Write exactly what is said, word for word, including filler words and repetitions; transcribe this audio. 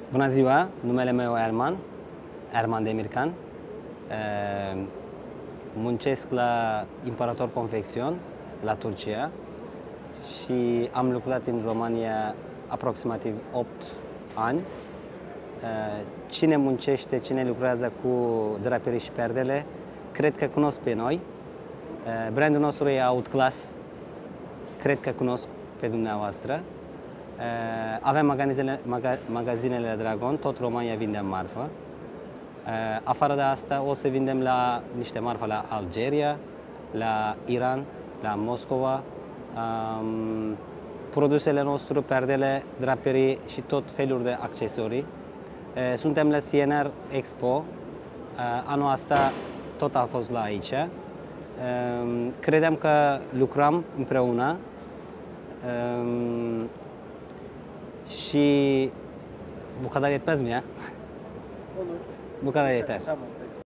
Bună ziua, numele meu e Erman, Erman Demircan. Muncesc la Imperator Confection, la Turcia, și am lucrat în România aproximativ opt ani. Cine muncește, cine lucrează cu draperii și perdele, cred că cunosc pe noi. Brandul nostru e Outclass, cred că cunosc pe dumneavoastră. Avem magazinele, maga, magazinele la Dragon, tot România vindem marfă. Afară de asta o să vindem la niște marfă la Algeria, la Iran, la Moscova. Um, produsele noastre, perdele, draperii și tot felul de accesorii. Suntem la C N R Expo. Anul ăsta tot a fost la aici. Credem că lucrăm împreună și bu kadar yetmez mi ya? Olur. Bu kadar yeter. Tamam.